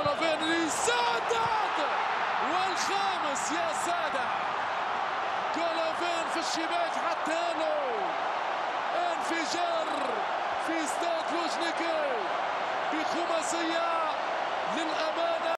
جولوفين يسدد والخامس يا سادة. جولوفين في الشباك حتى له انفجار في استاد لوجنيكي بخماسية للأمانة.